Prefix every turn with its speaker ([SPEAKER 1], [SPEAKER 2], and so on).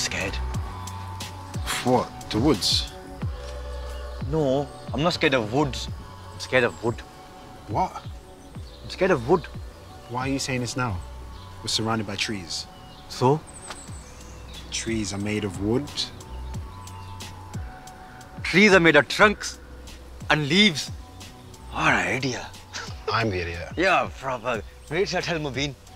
[SPEAKER 1] scared.
[SPEAKER 2] What? The woods?
[SPEAKER 1] No, I'm not scared of woods. I'm scared of wood.
[SPEAKER 2] What?
[SPEAKER 1] I'm scared of wood.
[SPEAKER 2] Why are you saying this now? We're surrounded by trees.
[SPEAKER 1] So?
[SPEAKER 2] Trees are made of wood.
[SPEAKER 1] Trees are made of trunks and leaves. What an idea.
[SPEAKER 2] I'm the idiot.
[SPEAKER 1] Yeah, proper. Wait till I tell Mobeen.